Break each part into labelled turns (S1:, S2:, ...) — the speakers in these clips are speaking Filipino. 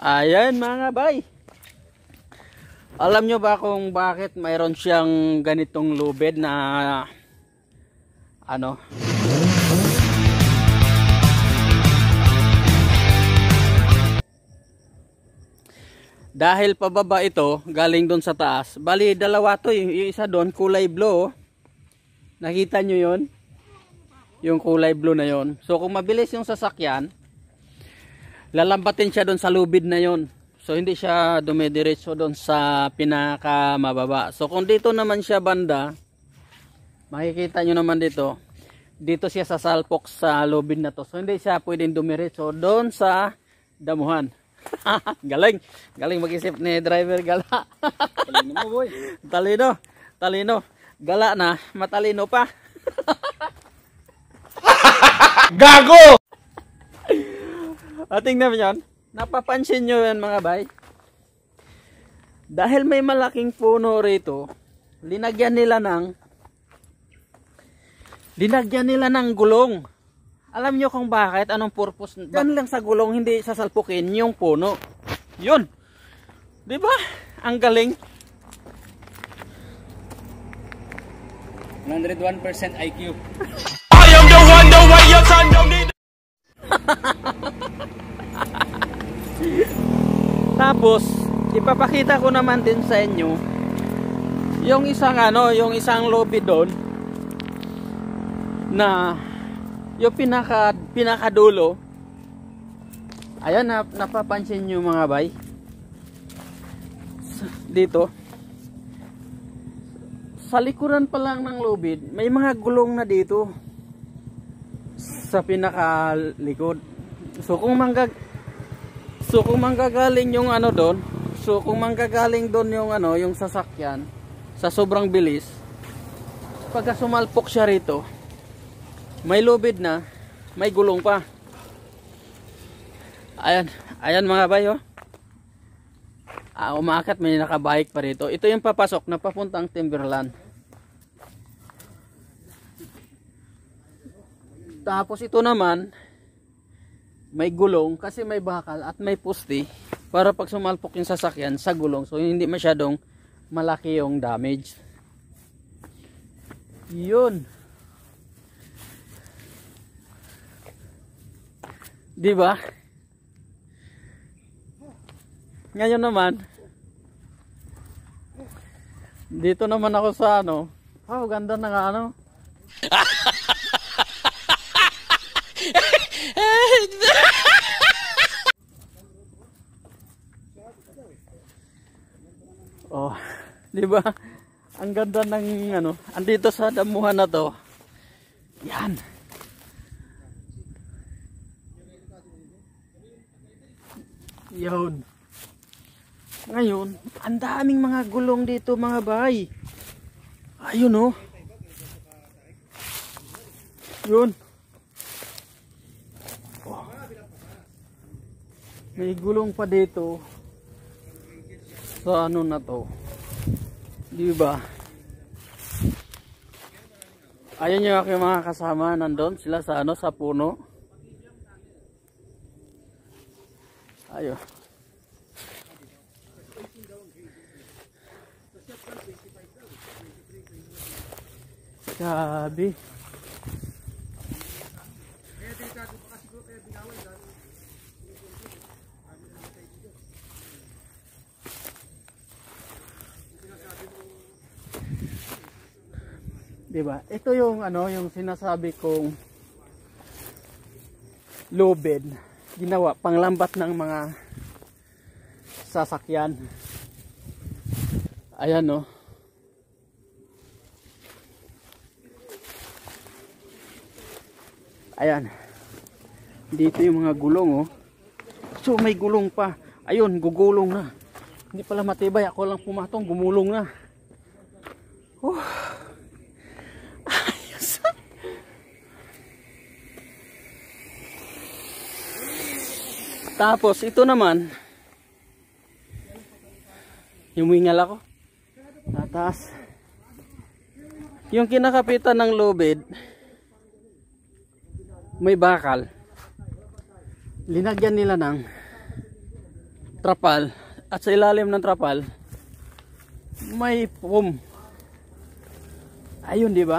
S1: Ayan mga bay. Alam nyo ba kung bakit mayroon siyang ganitong lubid na ano? Dahil pababa ito, galing doon sa taas. Bali, dalawa to. Yung isa doon, kulay blue. Nakita nyo yun? Yung kulay blue na yon. So kung mabilis yung sasakyan, lalambatin siya doon sa lubid na yon. So hindi siya dumidiretso doon sa pinaka mababa. So kung dito naman siya banda, makikita nyo naman dito. Dito siya sasalpok sa lubid na to. So hindi siya pwedeng dumiretso doon sa damuhan. Galing. Galing mag-isip ni driver Gala.
S2: Talino mo boy.
S1: Talino. Talino. Gala na. Matalino pa.
S2: Gago!
S1: Tingnan mo yan. Napapansin nyo yan mga bay. Dahil may malaking puno rito, linagyan nila ng gulong. Alam nyo kung bakit? Anong purpose? Diyan lang sa gulong, hindi sasalpukin yung puno. Yun. Diba? Ang galing.
S2: 101% IQ.
S3: I am the one, the way your son don't need.
S1: Tapos, ipapakita ko naman din sa inyo yung isang lobby doon na yung pinakadulo. Ayan, napapansin nyo mga bay. Dito. Sa likuran pa lang ng lobid, may mga gulong na dito. Sa pinakalikod. So kung manggagaling yung ano doon, yung sasakyan sa sobrang bilis, pagka sumalpok siya rito, may lubid na, may gulong pa. Ayan mga bayo. Umaakit, may nakabike pa rito. Ito yung papasok na papuntang Timberland. Tapos ito naman, may gulong kasi may bakal at may pusti para pag sumalpok yung sasakyan sa gulong. So hindi masyadong malaki yung damage. Yun. Diba? Ngayon naman, dito naman ako sa ganda ng oh, diba? Ang ganda ng andito sa damuhan na to. Yan. Yun. Ngayon, ang daming mga gulong dito mga bay. Ayun Yun. Oh. May gulong pa dito. Sa na to. Di ba? Ayun yung aking mga kasama, nandun sila sa sa puno. Ayun. Sabi. Diba? Ito yung yung sinasabi kong lubid, ginawa panglambat ng mga sasakyan. Ayan Ayan. Dito yung mga gulong So may gulong pa. Ayun, gugulong na. Hindi pala matibay, ako lang pumatong, gumulong na. Ayos. Tapos ito naman, humingal ako. Tatas. Yung kinakapitan ng lubid, may bakal. Linagyan nila ng trapal at sa ilalim ng trapal may foam. Ayun, di ba?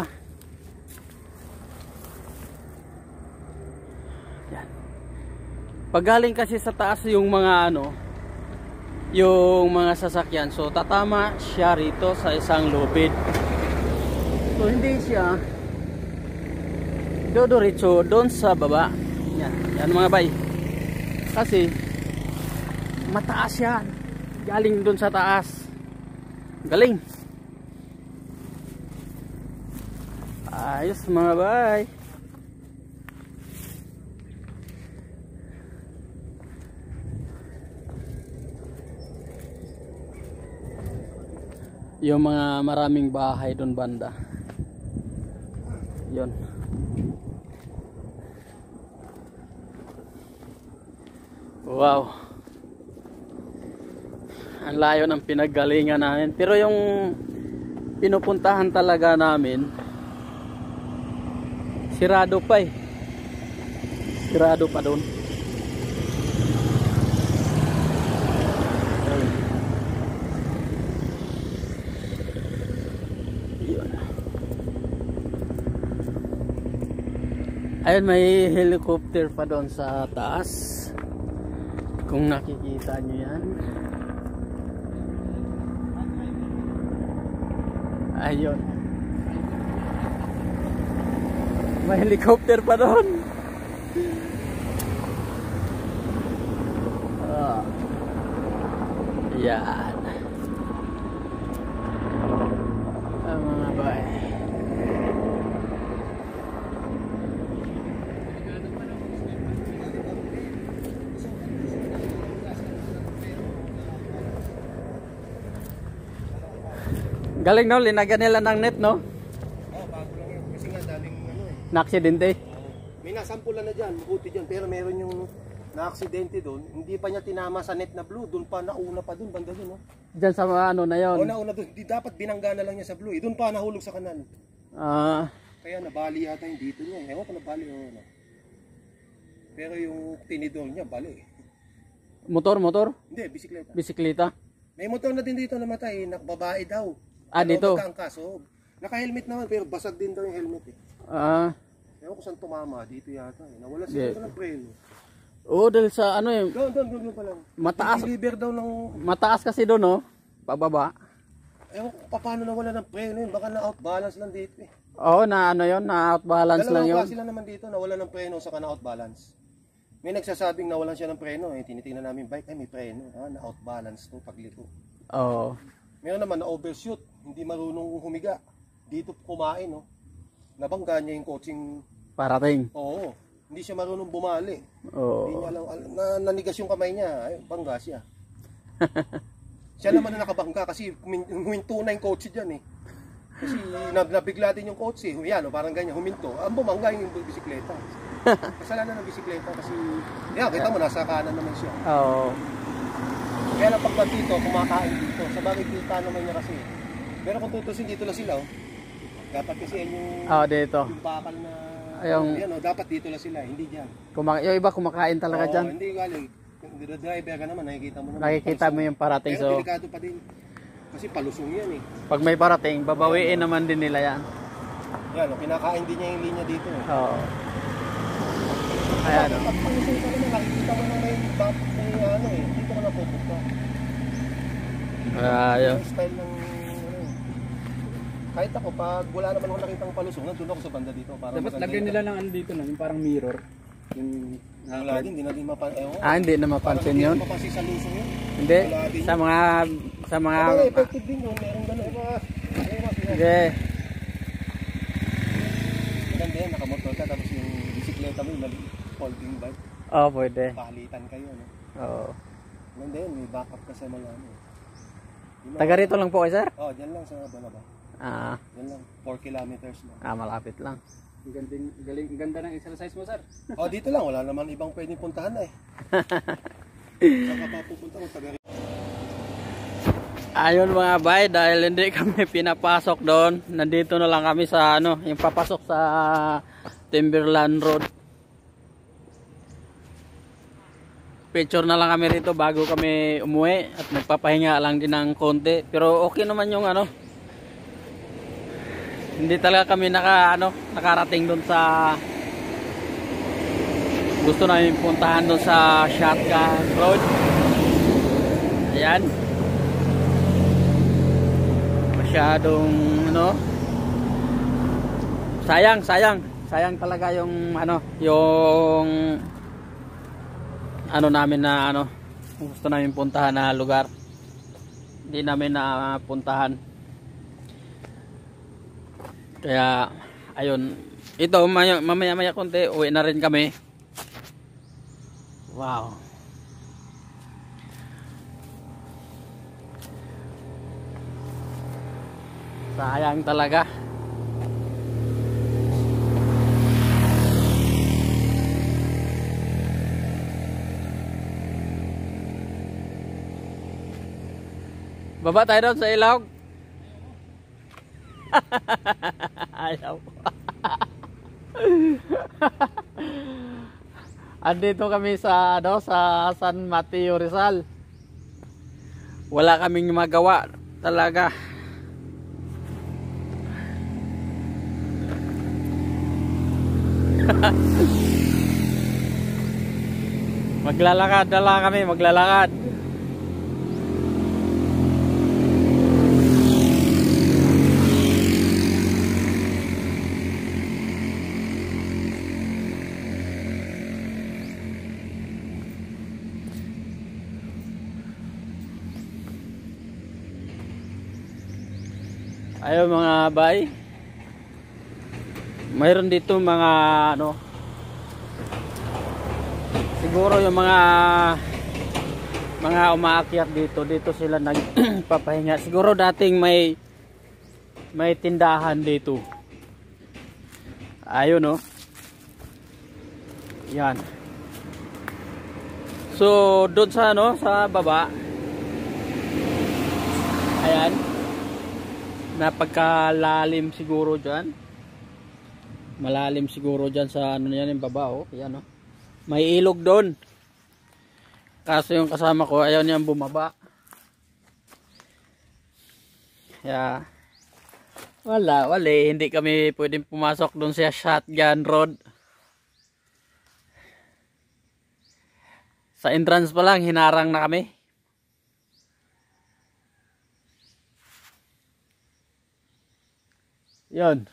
S1: Yan. Pag galing kasi sa taas yung mga yung mga sasakyan, so tatama siya rito sa isang lubid. So hindi siya dodoritso doon sa baba. Yan mga bay. Kasi mataas yan. Galing doon sa taas. Galing. Ayos mga bay. Yung mga maraming bahay doon banda. Yun. Wow. Ang layo ng pinaggalingan namin. Pero yung pinupuntahan talaga namin, sirado pa eh. Sirado pa doon. Ayun, may helicopter pa doon sa taas. Kung nakikita nyo yan. Ayun. May helicopter pa doon. Yan. Mga bay. Galing no, linagyan nila ng net no?
S2: Oh, bago lang yun. Kasi nga daming
S1: Na-aksidente.
S2: May nasampulan na dyan, mabuti dyan. Pero meron yung na-aksidente doon. Hindi pa niya tinama sa net na blue. Doon pa, nauna pa doon, banda doon.
S1: Diyan sa na yon.
S2: O nauna doon. Di dapat binangga na lang niya sa blue. Doon pa nahulog sa kanal. Kaya nabali yata yung dito niya. Ewan ko nabali o ano. Pero yung tinidor niya, bali.
S1: Motor?
S2: Hindi, bisikleta.
S1: Bisikleta?
S2: May motor na din dito namatay. Babae daw.
S1: Dito?
S2: So, naka-helmet naman pero basag din daw yung helmet eh. Ewan ko saan tumama. Dito yata eh. Nawala siguro ng preno.
S1: Oo, dahil sa
S2: Doon pa lang.
S1: Mataas.
S2: Deliver daw ng...
S1: Mataas kasi doon no? Pababa.
S2: Ewan ko paano nawala ng preno yun. Baka na-outbalance lang dito eh.
S1: Oo, na-outbalance lang yun.
S2: Dalawang klase lang naman dito. Nawala ng preno saka na-outbalance. May nagsasabing nawalan siya ng preno eh. Tinitingnan namin bike. Ay may preno. Na-outbalance to pagliko.
S1: Oo.
S2: Meron naman na-overshoot. Hindi marunong humiga. Dito kumain no. Nabangga niya yung coaching.
S1: Parating.
S2: Oo. Hindi siya marunong bumali.
S1: Oo.
S2: Hindi niya alam, nanigas yung kamay niya. Ay, bangga siya. Siya naman na nakabangga kasi huminto na yung coach dyan eh. Kasi nabigla din yung coach eh. Yan, parang ganyan, huminto. Ang bumangga yung bisikleta. Kasalanan ng bisikleta kasi, yan, kita mo, nasa kanan naman siya.
S1: Oo.
S2: Kaya lang pag dito, kumakain dito. Sa bagay kita naman niya kasi. Pero kung tutusin, dito lang sila. Oh. Dapat kasi yan
S1: dito.
S2: Yung bakal na,
S1: yan,
S2: dapat dito lang sila, hindi dyan.
S1: Yung iba kumakain talaga dyan.
S2: Hindi galing. Kung driver ka naman, nakikita mo naman.
S1: Nakikita mo yung parating.
S2: Pero delikado pa din. Kasi palusong yan eh.
S1: Pag may parating, babawiin naman din nila yan.
S2: Yan, kinakain din niya yung linya dito.
S1: Oo. Ayan.
S2: Pag palusong ka naman, nakikita mo na may back eh. Dito ka na pupunta.
S1: Ayun.
S2: Yung style ng kahit ako, pag wala naman ako nakitang palusong, nandun ako sa banda dito.
S4: Dapat lagyan nila ng dito na, yung parang mirror. Yung
S2: wala din, hindi na din mapansin.
S1: Hindi na mapansin yun.
S2: Hindi na mapansin sa lusong yun.
S1: Hindi, sa mga
S2: effective din yun, meron gano'n.
S1: Hindi.
S2: Maganda yan, nakamotor ka, tapos yung bisikleta mo, yung folding bike.
S1: Oo, pwede.
S2: Palitan kayo, no?
S1: Oo.
S2: Maganda yan, may backup ka sa mga ano.
S1: Taga rito lang po kayo, sir?
S2: Dyan lang sa Banaba. Yan lang, 4 kilometers lang.
S1: Malapit lang.
S4: Ang ganda ng exercise mo, sir.
S2: Dito lang, wala naman ibang pwedeng puntahan na eh. Saan ka pa pupunta kung taga rito?
S1: Ayun mga bay, dahil hindi kami pinapasok doon, nandito na lang kami sa yung papasok sa Timberland Road. Picture-picture na lang kami rito bago kami umuwi at nagpapahinga lang din ng konti. Pero okay naman yung ano. Hindi talaga kami nakarating doon sa gusto namin puntahan doon sa Shotgun Road. Ayan. Masyadong sayang talaga yung namin na gusto namin puntahan na lugar. Hindi namin napuntahan. Kaya ayun, ito mamaya konti uwi na rin kami. Wow. Sayang talaga. Baba tayo doon sa ilog. Ayaw. Andito kami sa sa San Mateo Rizal. Wala kaming magawa talaga. Maglalakad na lang kami, maglalakad. Ayo mga bay, mayroon dito mga siguro yung mga umaakyat dito sila nagpapahinga. Siguro dating may tindahan dito. Ayun yan. So doon sa sa baba, ayan, napagkalalim siguro dyan, malalim siguro dyan sa yan yung baba. Yan may ilog doon, kaso yung kasama ko ayaw niyang bumaba. Kaya wala, hindi kami pwedeng pumasok doon sa Shotgun Road. Sa entrance pa lang hinarang na kami. Yun.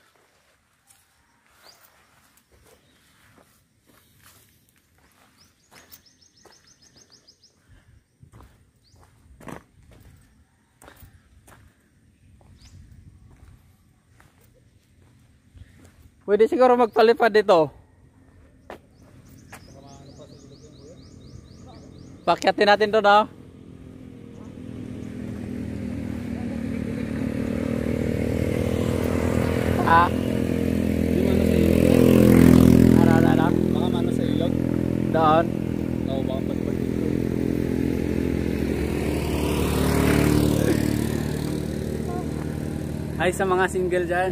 S1: Pwede siguro magpalipad dito. Pakyatin natin doon
S4: Di man sa ilog. Baka man sa ilog.
S1: Doon.
S4: Oo, baka pagpag dito. Hi sa mga single dyan.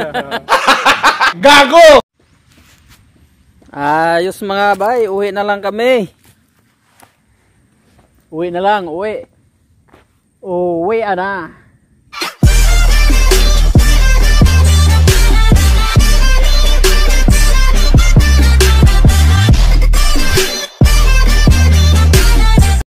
S3: Gago!
S1: Ayos mga bay, uwi na lang kami. Uwi na lang, uwi. Uwi na.